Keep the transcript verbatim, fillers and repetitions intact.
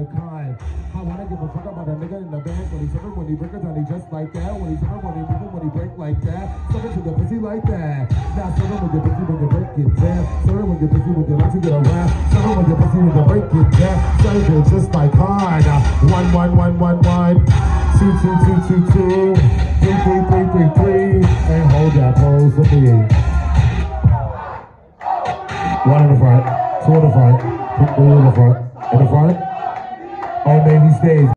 my kind. I wanna give a fuck about a nigga in the back when he's serving, when he break it down, he just like that. When he's serving, when he move, when he break like that. Serving to the pussy like that. Now serving with your pussy when you break it down. Serving with your pussy when you like to get around. Serving with your pussy when you break it down. Serving just like kind. One, one, one, one, one. Two, two, two, two, two. Three, three, three, three, three. And hold that pose for me. One in the front, two in the front, three in the front, in the front. On Navy stage.